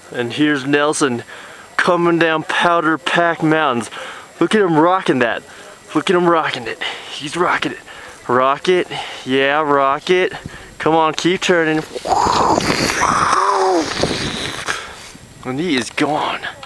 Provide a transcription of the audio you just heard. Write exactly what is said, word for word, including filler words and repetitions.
And here's Nelson coming down Powder Pack Mountains. Look at him rocking that. Look at him rocking it. He's rocking it. Rock it. Yeah, rock it. Come on, keep turning. And he is gone.